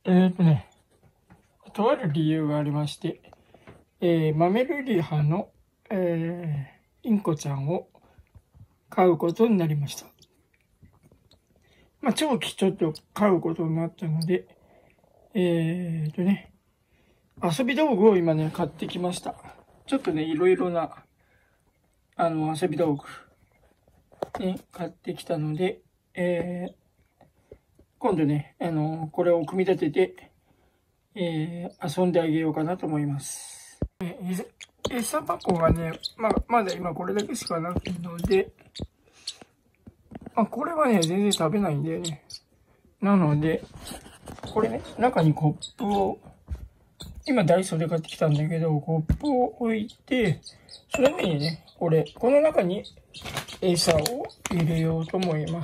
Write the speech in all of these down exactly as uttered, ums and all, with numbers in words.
えーとね、とある理由がありまして、えー、マメルリハの、えー、インコちゃんを飼うことになりました。まあ、長期ちょっと飼うことになったので、えーとね、遊び道具を今ね、買ってきました。ちょっとね、いろいろな、あの、遊び道具、ね、買ってきたので、えー、今度ね、あの、これを組み立てて、えー、遊んであげようかなと思います。えー、餌箱がね、ま、まだ今これだけしかないので、まあ、これはね、全然食べないんだよね。なので、これね、中にコップを、今ダイソーで買ってきたんだけど、コップを置いて、その上にね、これ、この中に餌を入れようと思います。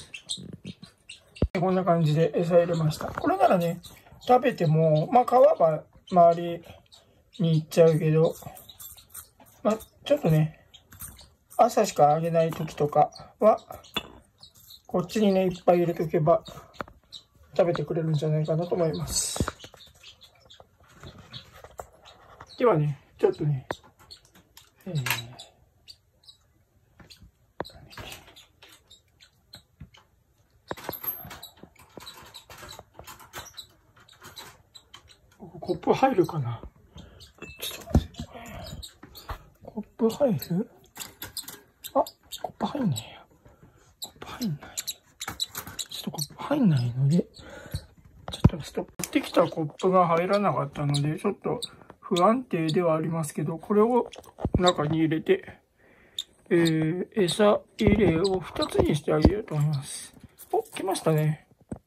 こんな感じで餌入れました。これならね、食べても、まあ、皮は周りに行っちゃうけど、まあ、ちょっとね、朝しかあげない時とかは、こっちにね、いっぱい入れとけば、食べてくれるんじゃないかなと思います。ではね、ちょっとね、えー、コップ入るかな？ちょっと待って。コップ入る？あ、コップ入んねえや。コップ入んない。ちょっとコップ入んないので、ちょっとストップ。持ってきたコップが入らなかったので、ちょっと不安定ではありますけど、これを中に入れて、えー、餌入れをふたつにしてあげようと思います。お、来ましたね。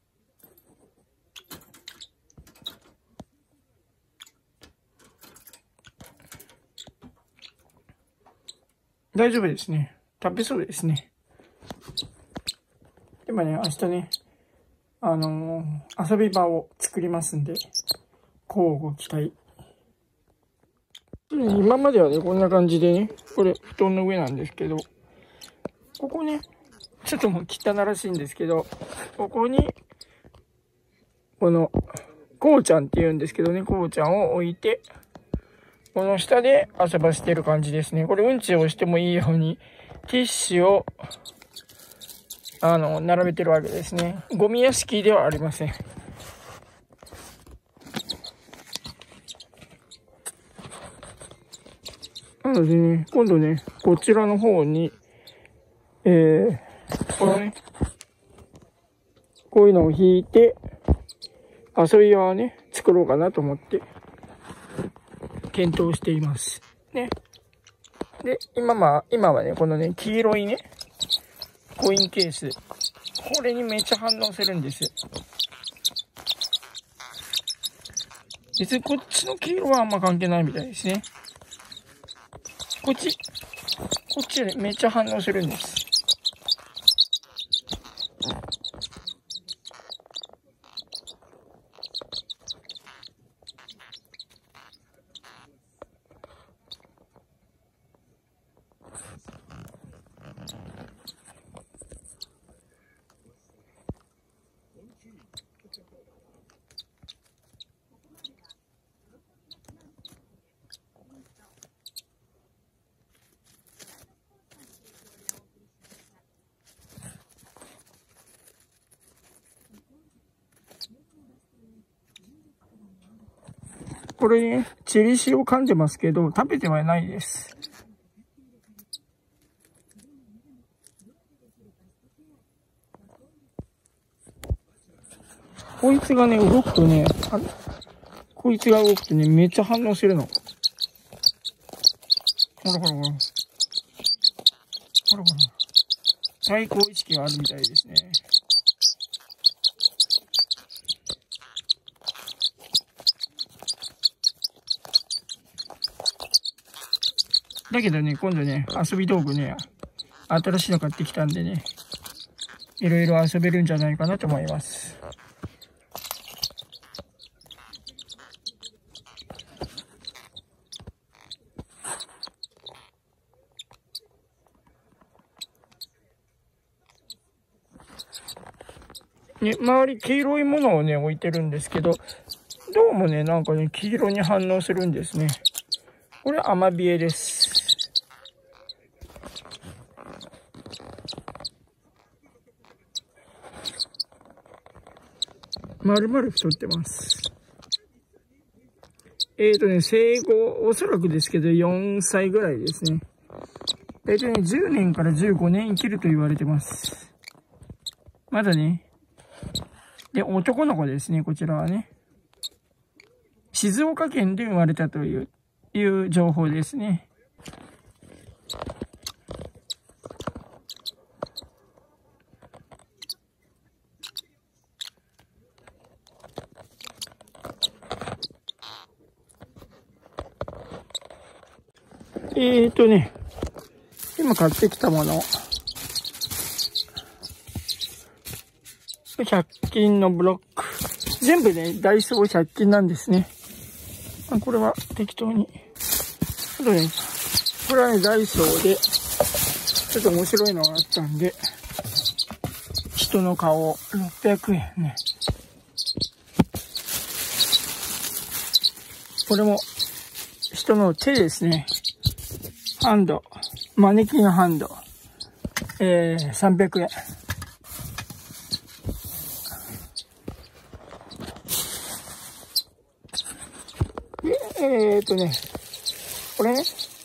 大丈夫ですね。食べそうですね。今ね、明日ね、あのー、遊び場を作りますんで、乞うご期待。今まではね、こんな感じでね、これ、布団の上なんですけど、ここね、ちょっともう汚らしいんですけど、ここに、この、こうちゃんって言うんですけどね、こうちゃんを置いて、この下で遊ばせてる感じですね。これうんちをしてもいいように、ティッシュを、あの、並べてるわけですね。ゴミ屋敷ではありません。なのでね、今度ね、こちらの方に、えー、このね、こういうのを引いて、遊び場をね、作ろうかなと思って、検討しています。ね。で、今まあ、今はね、このね、黄色いね、コインケース。これにめっちゃ反応するんです。別にこっちの黄色はあんま関係ないみたいですね。こっち、こっちでめっちゃ反応するんです。これね、チリシを噛んでますけど、食べてはないです。こいつがね、動くとね、あこいつが動くとね、めっちゃ反応するの。ほらほらほら。ほらほら。対抗意識があるみたいですね。だけどね、今度ね、遊び道具ね、新しいの買ってきたんでね、いろいろ遊べるんじゃないかなと思います。 ね、周り黄色いものをね、置いてるんですけど、どうもね、なんかね、黄色に反応するんですね。これアマビエです。丸々太ってます。えーとね、生後、おそらくですけど、よんさいぐらいですね。えーとね、じゅうねんからじゅうごねん生きると言われてます。まだね。で、男の子ですね、こちらはね。静岡県で生まれたという、いう情報ですね。えーとね、今買ってきたもの。ひゃく均のブロック。全部ね、ダイソーひゃく均なんですね。あ、これは適当に。あとね、これはね、ダイソーで、ちょっと面白いのがあったんで、人の顔ろっぴゃくえんね。これも、人の手ですね。ハンド。マネキンハンド。えー、さんびゃくえん。えーっとね、これね、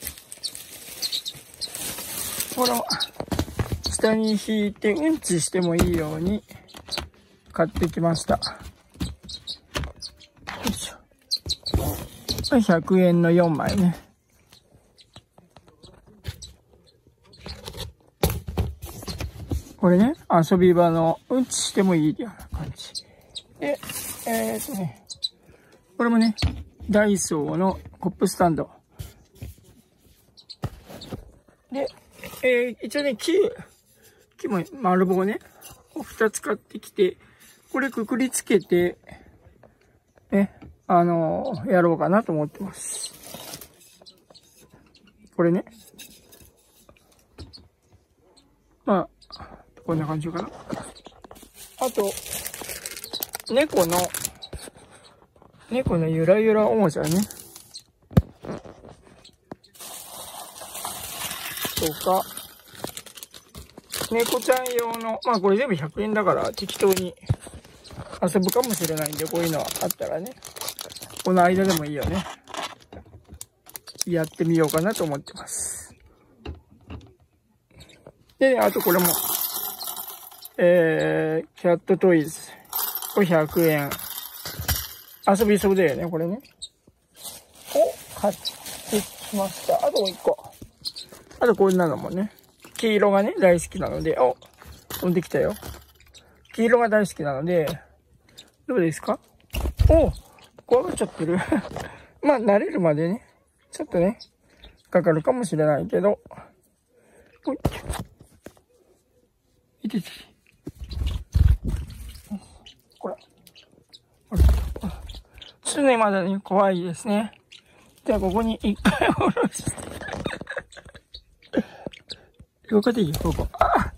この、下に引いてうんちしてもいいように買ってきました。よいしょ。ひゃくえんのよんまいね。これね、遊び場のうんちしてもいいような感じ。で、えーっとね、これもね、ダイソーのコップスタンド。で、えー、一応ね、木、木も丸棒ね、ふたつ買ってきて、これくくりつけて、ね、あのー、やろうかなと思ってます。これね。まあ、こんな感じかな。あと、猫の、猫のゆらゆらおもちゃね。とか、猫ちゃん用の、まあこれ全部ひゃくえんだから適当に遊ぶかもしれないんで、こういうのはあったらね、この間でもいいよね。やってみようかなと思ってます。で、あとこれも、えー、キャットトイズ。これひゃくえん。遊びそうだよね、これね。お、買ってきました。あともう一個。あとこんなのもね。黄色がね、大好きなので、お、飛んできたよ。黄色が大好きなので、どうですか？お、怖がっちゃってる。まあ、慣れるまでね、ちょっとね、かかるかもしれないけど。ほい。いてて。これ。これ。ちょっとね、まだね、怖いですね。じゃあ、ここに一回下ろして。ここでいいよ、ここ。あ！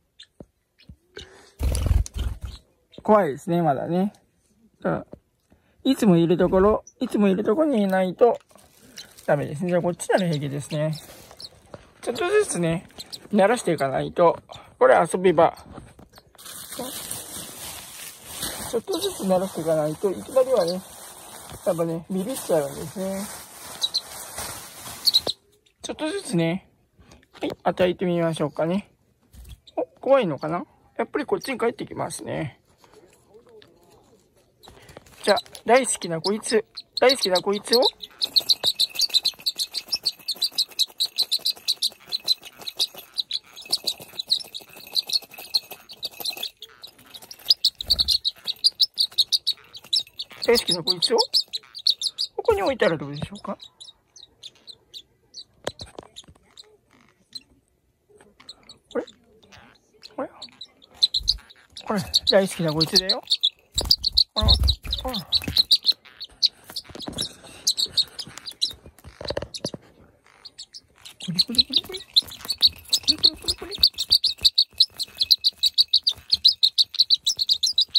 怖いですね、まだね。うん。いつもいるところ、いつもいるところにいないとダメですね。じゃあ、こっちなら平気ですね。ちょっとずつね、慣らしていかないと、これ遊び場。ちょっとずつ慣らしていかないと、いきなりはね、やっぱね、ビビっちゃうんですね。ちょっとずつね、はい、与えてみましょうかね。お、怖いのかな？やっぱりこっちに帰ってきますね。じゃあ、大好きなこいつ、大好きなこいつを、大好きなこいつを、ここに置いたらどうでしょうか？これこれこれ、大好きなこいつだよ。あら、あら。これこれこれこれ。これこれこれこれ。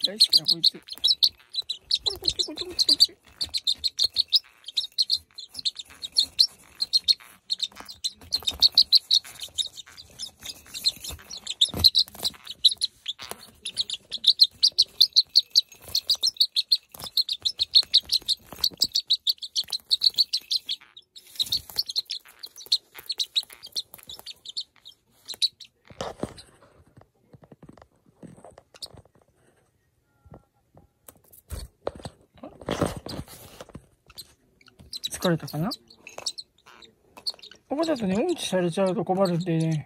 大好きなこいつ。これこっちこっちこっちこっち。疲れたかな。ここだとね、うんちされちゃうと困るんでね。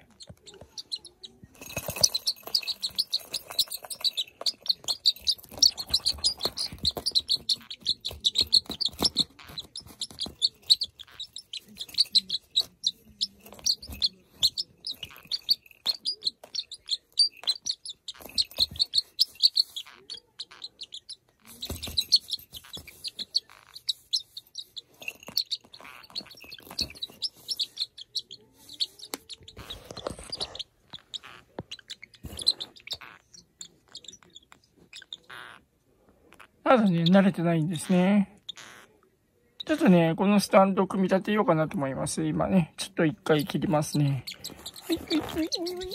まだね、慣れてないんですね。ちょっとね、このスタンド組み立てようかなと思います。今ね、ちょっと一回切りますね。はい、はい、はい、はい。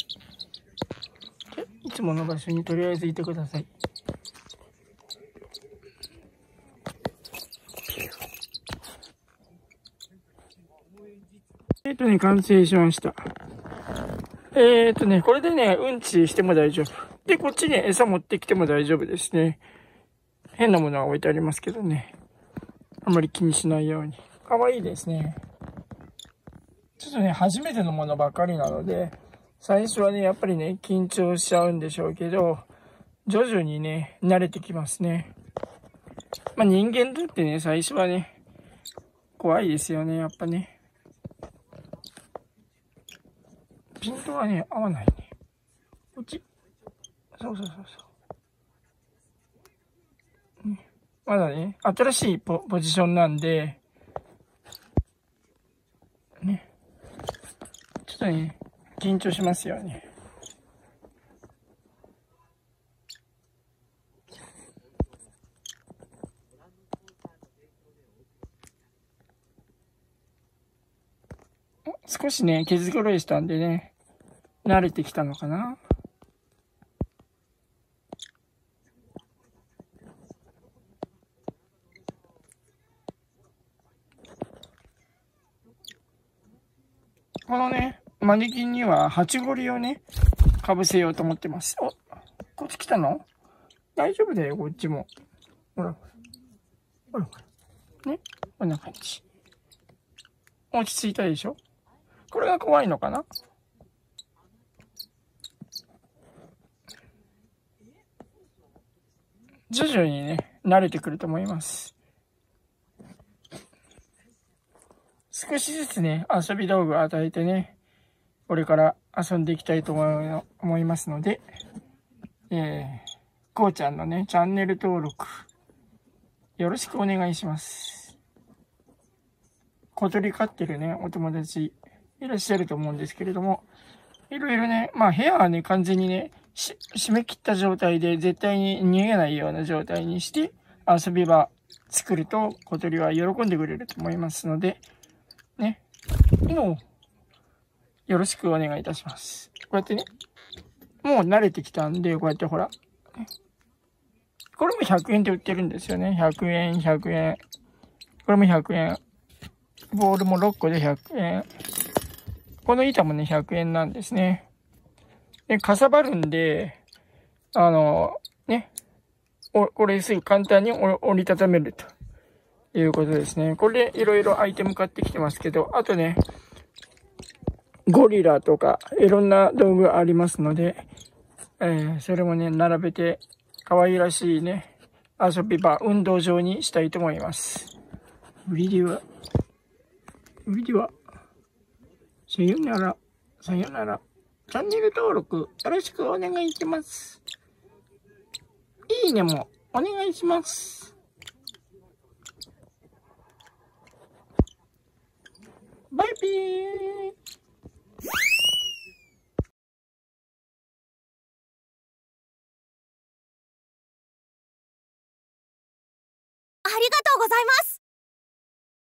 いつもの場所にとりあえずいてください。えっとね、完成しました。えっとね、これでね、うんちしても大丈夫。で、こっちに餌持ってきても大丈夫ですね。変なものは置いてありますけどね。あんまり気にしないように。かわいいですね。ちょっとね、初めてのものばっかりなので、最初はね、やっぱりね、緊張しちゃうんでしょうけど、徐々にね、慣れてきますね。まあ人間だってね、最初はね、怖いですよね、やっぱね。ピントはね、合わないね。こっち。そうそうそうそう。ね、まだね、新しい ポ, ポジションなんで、ね。ちょっとね、緊張しますよね。少しね、毛づくろいしたんでね、慣れてきたのかな。このね、マネキンにはハチゴリをね、かぶせようと思ってます。お、こっち来たの？大丈夫だよ、こっちも。ほら。ほらほら。ね。こんな感じ。落ち着いたでしょ？これが怖いのかな？徐々にね、慣れてくると思います。少しずつね、遊び道具を与えてね、これから遊んでいきたいと思いますので、えー、こうちゃんのね、チャンネル登録、よろしくお願いします。小鳥飼ってるね、お友達いらっしゃると思うんですけれども、いろいろね、まあ部屋はね、完全にね、締め切った状態で絶対に逃げないような状態にして遊び場作ると小鳥は喜んでくれると思いますので、ね、もうよろしくお願いいたします。こうやってね、もう慣れてきたんで、こうやってほら、これもひゃくえんで売ってるんですよね。ひゃくえん、ひゃくえん。これもひゃくえん。ボールもろっこでひゃくえん。この板もね、ひゃくえんなんですね。で、かさばるんで、あの、ね、おこれすぐ簡単に折りたためるということですね。これでいろいろアイテム買ってきてますけど、あとね、ゴリラとかいろんな道具ありますので、えー、それもね、並べて可愛らしいね、遊び場、運動場にしたいと思います。それでは、それでは、さよなら、さよなら。チャンネル登録よろしくお願いします。いいねもお願いします。バイビー。 ございます。